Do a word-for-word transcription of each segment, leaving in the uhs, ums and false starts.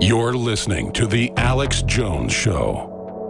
You're listening to The Alex Jones Show.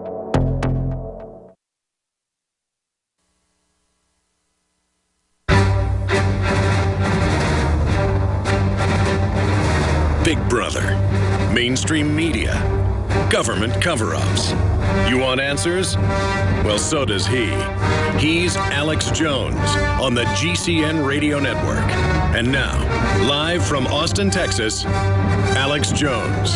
Big Brother, mainstream media, government cover-ups. You want answers? Well, so does he. He's Alex Jones on the G C N Radio Network. And now, live from Austin, Texas, Alex Jones.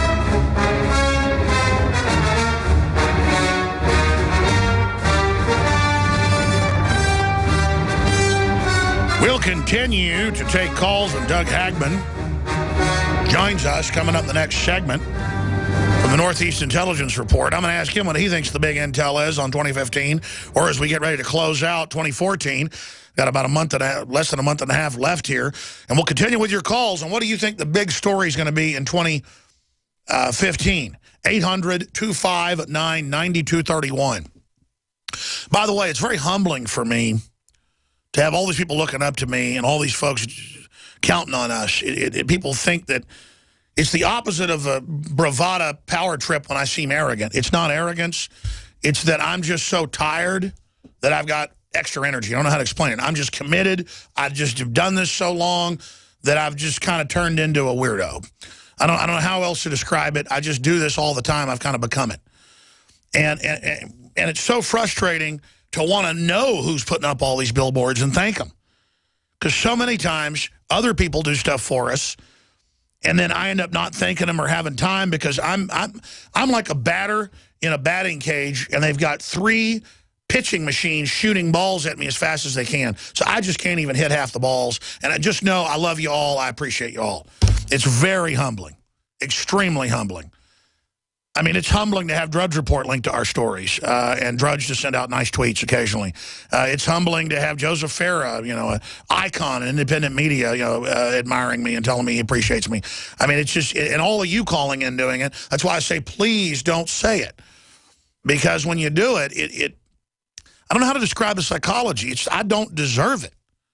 We'll continue to take calls when Doug Hagman joins us coming up in the next segment from the Northeast Intelligence Report. I'm going to ask him what he thinks the big intel is on twenty fifteen, or as we get ready to close out twenty fourteen. Got about a month and a, less than a month and a half left here. And we'll continue with your calls on what do you think the big story is going to be in twenty fifteen. eight hundred, two five nine, nine two three one. By the way, it's very humbling for me to have all these people looking up to me and all these folks counting on us. It, it, it, people think that it's the opposite of a bravada power trip when I seem arrogant. It's not arrogance. It's that I'm just so tired that I've got extra energy. I don't know how to explain it. I'm just committed. I just have done this so long that I've just kind of turned into a weirdo. I don't, I don't know how else to describe it. I just do this all the time. I've kind of become it. And, and, and, and it's so frustrating to want to know who's putting up all these billboards and thank them. Because so many times other people do stuff for us, and then I end up not thanking them or having time because I'm, I'm, I'm like a batter in a batting cage, and they've got three pitching machines shooting balls at me as fast as they can. So I just can't even hit half the balls. And I just know I love you all. I appreciate you all. It's very humbling, extremely humbling. I mean, it's humbling to have Drudge Report linked to our stories uh, and Drudge to send out nice tweets occasionally. Uh, it's humbling to have Joseph Farah, you know, an icon in independent media, you know, uh, admiring me and telling me he appreciates me. I mean, it's just, and all of you calling in doing it. That's why I say, please don't say it. Because when you do it, it, it I don't know how to describe the psychology. It's, I don't deserve it.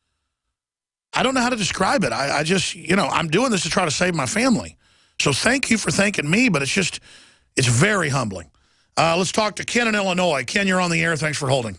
I don't know how to describe it. I, I just, you know, I'm doing this to try to save my family. So thank you for thanking me, but it's just, it's very humbling. Uh, let's talk to Ken in Illinois. Ken, you're on the air. Thanks for holding.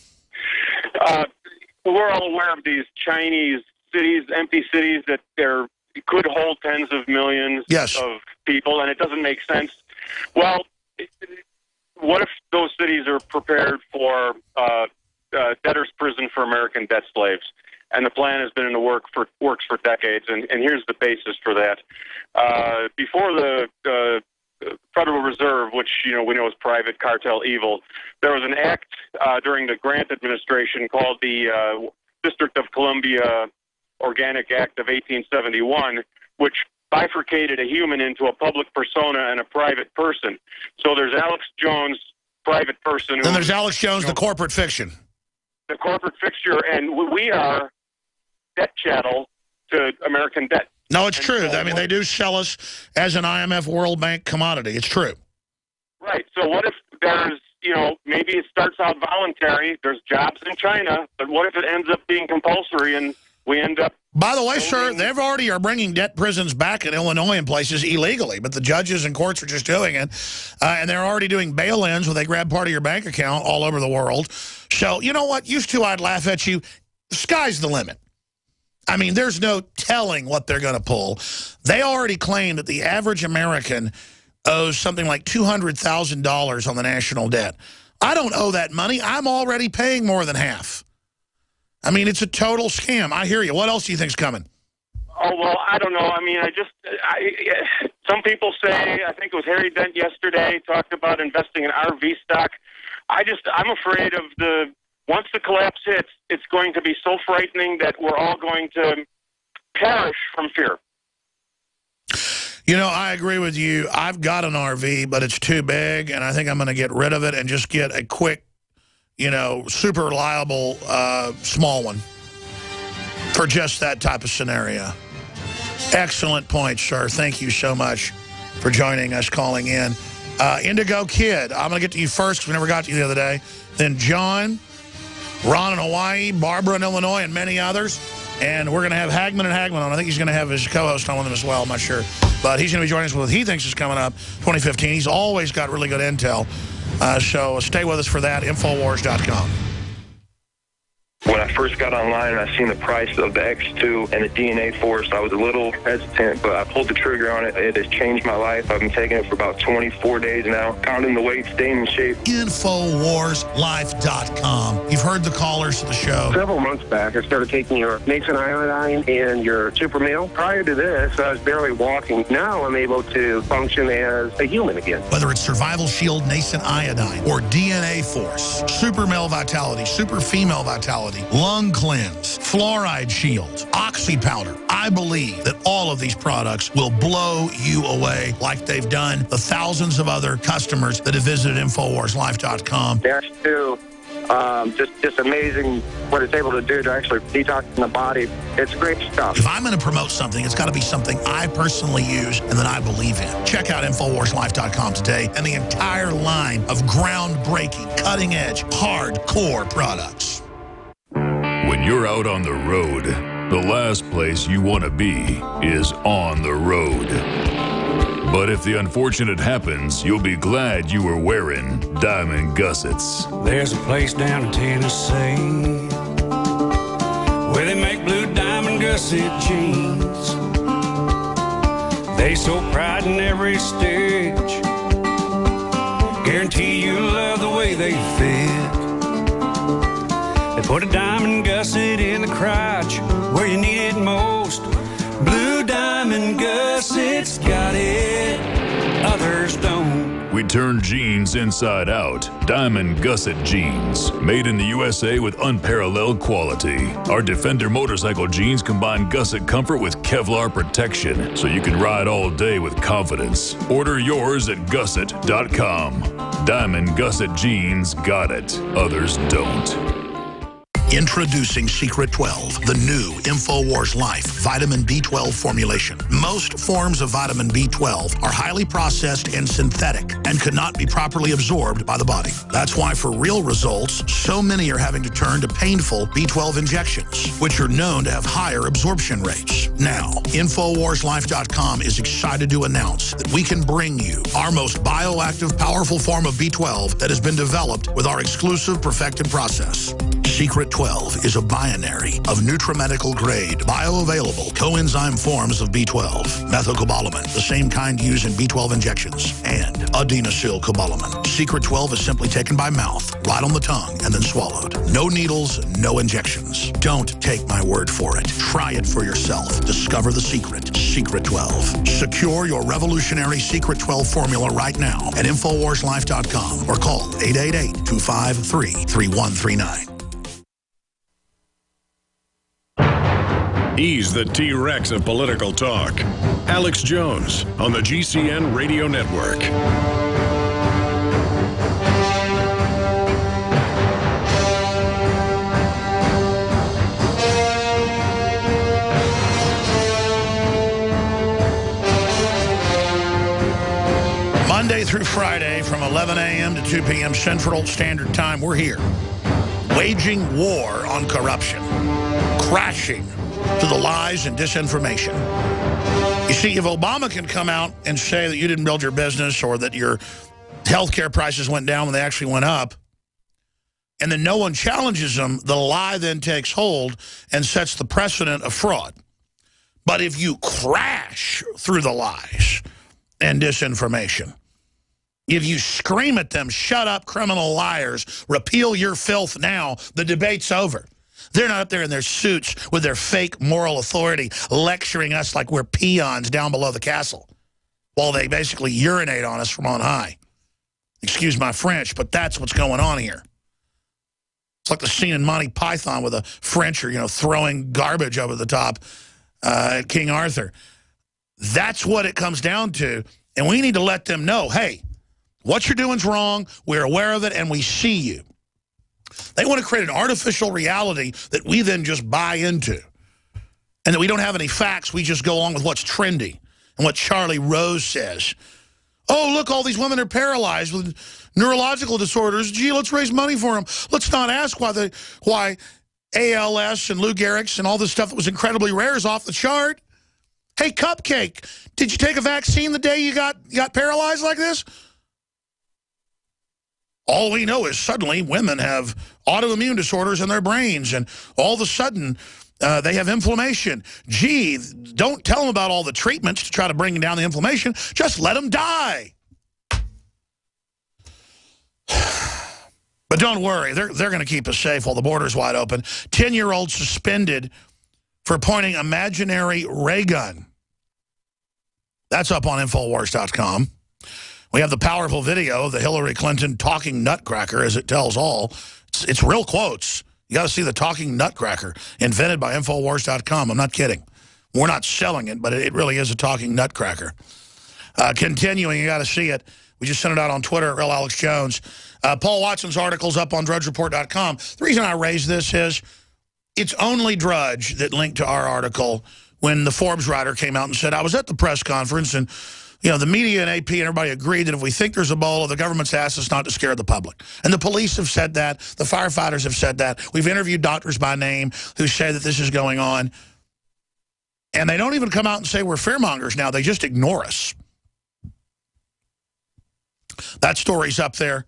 Uh, we're all aware of these Chinese cities, empty cities that they're, could hold tens of millions yes. of people, and it doesn't make sense. Well, what if those cities are prepared for uh, uh, debtor's prison for American debt slaves? And the plan has been in the work for, works for decades, and, and here's the basis for that. Uh, before the uh, Federal Reserve, which, you know, we know is private cartel evil, there was an act uh, during the Grant administration called the uh, District of Columbia Organic Act of eighteen seventy-one, which bifurcated a human into a public persona and a private person. So there's Alex Jones, private person. Then there's Alex Jones, the corporate fiction. The corporate fixture, and we are debt chattel to American debt. No, it's and true. So I mean, they do sell us as an I M F World Bank commodity. It's true. Right. So what if there's, you know, maybe it starts out voluntary, there's jobs in China, but what if it ends up being compulsory and we end up... By the way, sir, they've already are bringing debt prisons back in Illinois and places illegally, but the judges and courts are just doing it. Uh, and they're already doing bail-ins where they grab part of your bank account all over the world. So, you know what? Used to, I'd laugh at you. The sky's the limit. I mean, there's no telling what they're going to pull. They already claim that the average American owes something like two hundred thousand dollars on the national debt. I don't owe that money. I'm already paying more than half. I mean, it's a total scam. I hear you. What else do you think's coming? Oh, well, I don't know. I mean, I just, I, some people say, I think it was Harry Dent yesterday, talked about investing in R V stock. I just, I'm afraid of the, once the collapse hits, it's going to be so frightening that we're all going to perish from fear. You know, I agree with you. I've got an R V, but it's too big, and I think I'm going to get rid of it and just get a quick, you know, super reliable uh, small one for just that type of scenario. Excellent point, sir. Thank you so much for joining us, calling in. Uh, Indigo Kid, I'm going to get to you first because we never got to you the other day. Then John, Ron in Hawaii, Barbara in Illinois, and many others. And we're going to have Hagman and Hagman on. I think he's going to have his co-host on with him as well. I'm not sure. But he's going to be joining us with what he thinks is coming up twenty fifteen. He's always got really good intel. Uh, so stay with us for that, Infowars dot com. When I first got online and I seen the price of the X two and the D N A Force, I was a little hesitant, but I pulled the trigger on it. It has changed my life. I've been taking it for about twenty-four days now, counting the weight, staying in shape. Infowars Life dot com. You've heard the callers of the show. Several months back, I started taking your Nathan Iodine and your Super Meal. Prior to this, I was barely walking. Now I'm able to function as a human again. Whether it's Survival Shield, Nascent Iodine, or D N A Force, Super Male Vitality, Super Female Vitality, Lung Cleanse, Fluoride Shield, Oxy Powder. I believe that all of these products will blow you away like they've done the thousands of other customers that have visited Infowars Life dot com. Dash two, um, just, just amazing what it's able to do to actually detox the body. It's great stuff. If I'm going to promote something, it's got to be something I personally use and that I believe in. Check out Infowars Life dot com today and the entire line of groundbreaking, cutting-edge, hardcore products. When you're out on the road, the last place you want to be is on the road. But if the unfortunate happens, you'll be glad you were wearing diamond gussets. There's a place down in Tennessee where they make blue diamond gusset jeans. They so pride in every stitch, guarantee you love the way they fit. They put a diamond gusset in the crotch where you need it most. Blue diamond gussets got it, others don't. We turn jeans inside out. Diamond gusset jeans, made in the U S A with unparalleled quality. Our Defender motorcycle jeans combine gusset comfort with Kevlar protection, so you can ride all day with confidence. Order yours at gusset dot com. Diamond gusset jeans got it, others don't. Introducing Secret twelve, the new Infowars Life vitamin B twelve formulation. Most forms of vitamin B twelve are highly processed and synthetic and could not be properly absorbed by the body. That's why for real results, so many are having to turn to painful B twelve injections, which are known to have higher absorption rates. Now, Infowars Life dot com is excited to announce that we can bring you our most bioactive, powerful form of B twelve that has been developed with our exclusive perfected process. Secret twelve is a binary of nutramedical grade, bioavailable coenzyme forms of B twelve, methylcobalamin, the same kind used in B twelve injections, and adenosylcobalamin. Secret twelve is simply taken by mouth, right on the tongue, and then swallowed. No needles, no injections. Don't take my word for it. Try it for yourself. Discover the secret. Secret twelve. Secure your revolutionary Secret twelve formula right now at Infowars Life dot com or call eight eight eight, two five three, three one three nine. He's the T-Rex of political talk. Alex Jones on the G C N Radio Network. Monday through Friday from eleven a m to two p m Central Standard Time, we're here, waging war on corruption, crashing to the lies and disinformation. You see, if Obama can come out and say that you didn't build your business or that your health care prices went down when they actually went up, and then no one challenges them, the lie then takes hold and sets the precedent of fraud. But if you crash through the lies and disinformation, if you scream at them, shut up, criminal liars, repeal your filth now, the debate's over. They're not up there in their suits with their fake moral authority lecturing us like we're peons down below the castle while they basically urinate on us from on high. Excuse my French, but that's what's going on here. It's like the scene in Monty Python with a Frencher, you know, throwing garbage over the top uh, at King Arthur. That's what it comes down to, and we need to let them know, hey, what you're doing is wrong, we're aware of it, and we see you. They want to create an artificial reality that we then just buy into. And that we don't have any facts, we just go along with what's trendy and what Charlie Rose says. Oh, look, all these women are paralyzed with neurological disorders. Gee, let's raise money for them. Let's not ask why they, why A L S and Lou Gehrig's and all this stuff that was incredibly rare is off the chart. Hey, Cupcake, did you take a vaccine the day you got, you got paralyzed like this? All we know is suddenly women have autoimmune disorders in their brains, and all of a sudden uh, they have inflammation. Gee, don't tell them about all the treatments to try to bring down the inflammation. Just let them die. But don't worry, they're, they're going to keep us safe while the border's wide open. ten-year-old suspended for pointing imaginary ray gun. That's up on Infowars dot com. We have the powerful video of the Hillary Clinton talking nutcracker, as it tells all. It's, it's real quotes. You got to see the talking nutcracker, invented by Infowars dot com. I'm not kidding. We're not selling it, but it really is a talking nutcracker. Uh, continuing, you got to see it. We just sent it out on Twitter, Real Alex Jones. Uh, Paul Watson's article's up on Drudge Report dot com. The reason I raise this is it's only Drudge that linked to our article when the Forbes writer came out and said, I was at the press conference, and you know, the media and A P and everybody agreed that if we think there's Ebola, the government's asked us not to scare the public. And the police have said that. The firefighters have said that. We've interviewed doctors by name who say that this is going on. And they don't even come out and say we're fearmongers now. They just ignore us. That story's up there.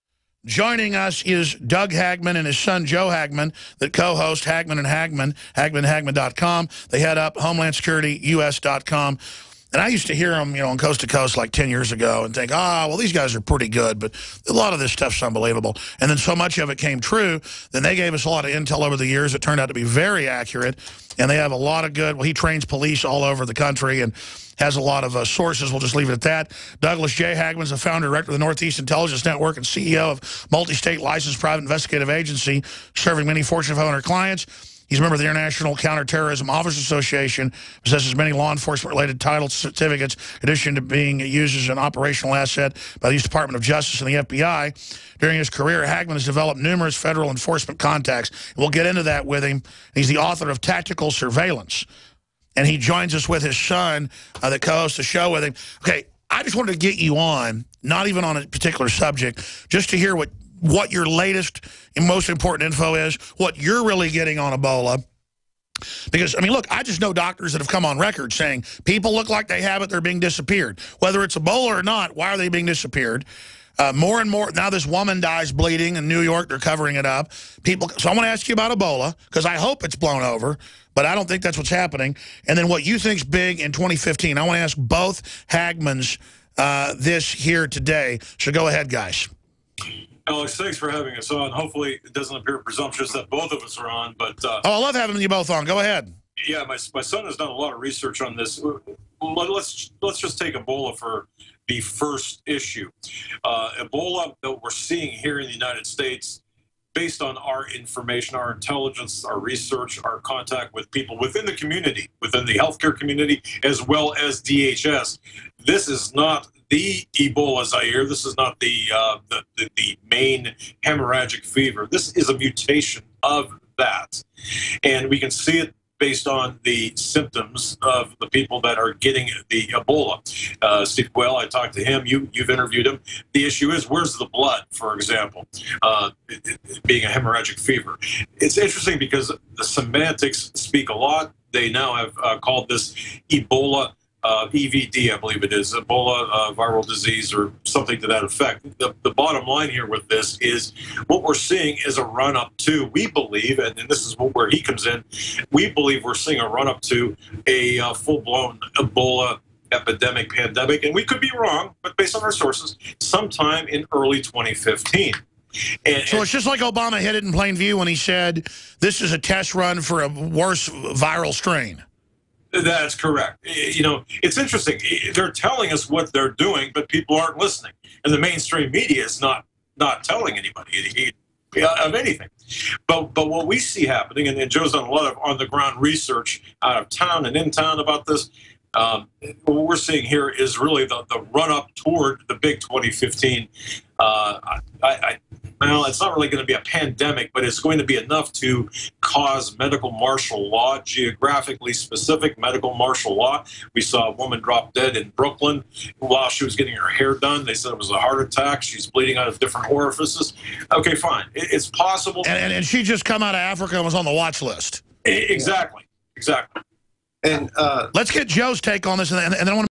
Joining us is Doug Hagmann and his son Joe Hagmann that co-host Hagmann and Hagmann, Hagmann Hagmann dot com. They head up Homeland Security U S dot com. And I used to hear them, you know, on Coast to Coast like ten years ago and think, ah, oh, well, these guys are pretty good, but a lot of this stuff's unbelievable. And then so much of it came true, then they gave us a lot of intel over the years. It turned out to be very accurate, and they have a lot of good, well, he trains police all over the country and has a lot of uh, sources. We'll just leave it at that. Douglas J. Hagmann's the founder and director of the Northeast Intelligence Network and C E O of multi-state licensed private investigative agency, serving many Fortune five hundred clients. He's a member of the International Counterterrorism Officers Association, possesses many law enforcement-related titles, certificates, in addition to being used as an operational asset by the U S Department of Justice and the F B I. During his career, Hagmann has developed numerous federal enforcement contacts. We'll get into that with him. He's the author of Tactical Surveillance, and he joins us with his son uh, that co-hosts the show with him. Okay, I just wanted to get you on, not even on a particular subject, just to hear what what your latest and most important info is, what you're really getting on Ebola. Because, I mean, look, I just know doctors that have come on record saying people look like they have it, they're being disappeared. Whether it's Ebola or not, why are they being disappeared? Uh, more and more, now this woman dies bleeding in New York, they're covering it up. People. So I want to ask you about Ebola, because I hope it's blown over, but I don't think that's what's happening. And then what you think's big in twenty fifteen. I want to ask both Hagmanns uh, this here today. So go ahead, guys. Alex, thanks for having us on. Hopefully it doesn't appear presumptuous that both of us are on, but... Uh, oh, I love having you both on. Go ahead. Yeah, my, my son has done a lot of research on this. Let's, let's just take Ebola for the first issue. Uh, Ebola that we're seeing here in the United States, based on our information, our intelligence, our research, our contact with people within the community, within the healthcare community, as well as D H S, this is not the Ebola Zaire. This is not the, uh, the, the the main hemorrhagic fever. This is a mutation of that. And we can see it based on the symptoms of the people that are getting the Ebola. Uh, Steve Quayle, I talked to him. You, you've interviewed him. The issue is, where's the blood, for example, uh, it, it being a hemorrhagic fever? It's interesting because the semantics speak a lot. They now have uh, called this Ebola Uh, E V D, I believe it is, Ebola uh, viral disease or something to that effect. The, the bottom line here with this is what we're seeing is a run-up to, we believe, and, and this is where he comes in, we believe we're seeing a run-up to a uh, full-blown Ebola epidemic, pandemic, and we could be wrong, but based on our sources, sometime in early twenty fifteen. And, so it's just like Obama hid it in plain view when he said, this is a test run for a worse viral strain. That's correct. You know, it's interesting. They're telling us what they're doing, but people aren't listening. And the mainstream media is not not telling anybody of anything. But but what we see happening, and Joe's done a lot of on-the-ground research out of town and in town about this, um, what we're seeing here is really the, the run-up toward the big twenty fifteen. Uh, I, I, well, it's not really going to be a pandemic, but it's going to be enough to cause medical martial law, geographically specific medical martial law. We saw a woman drop dead in Brooklyn while she was getting her hair done. They said it was a heart attack. She's bleeding out of different orifices. Okay, fine. It's possible. And, and, and she just come out of Africa and was on the watch list. Exactly. Exactly. And uh, let's get Joe's take on this, and, and then I want to